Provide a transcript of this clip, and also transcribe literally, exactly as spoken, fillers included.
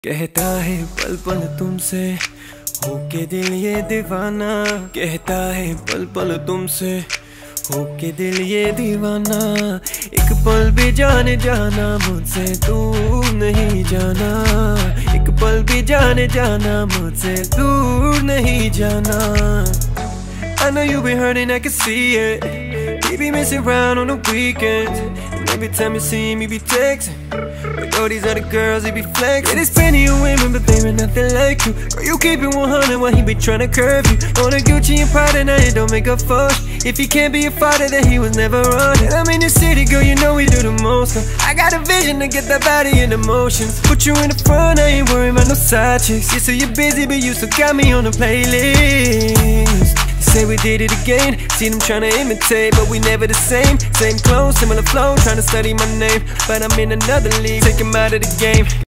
कहता है पल पल तुमसे होके दिल ये दीवाना, कहता है पल पल तुमसे होके दिल ये दीवाना। एक पल भी जाने जाना मुझसे दूर नहीं जाना, एक पल भी जाने जाना मुझसे दूर नहीं जाना। I know you been hurting, I can see it. You be messing around on the weekends, and every time you see me, be texting with all these other girls, he be flexing. Yeah, there's plenty of women, but they ain't nothing like you. Girl, you keep it one hundred while he be tryna curve you. On the Gucci and Prada, now it don't make a fuss. If he can't be a father, then he was never on. And I'm in the city, girl, you know we do the most. So I got a vision to get that body in emotions. Put you in the front, I ain't worried about no side chicks. Yeah, so you're busy, but you still got me on the playlist. Say we did it again, see them tryna imitate, but we never the same. Same clothes, similar flow, tryna study my name, but I'm in another league. Take him out of the game.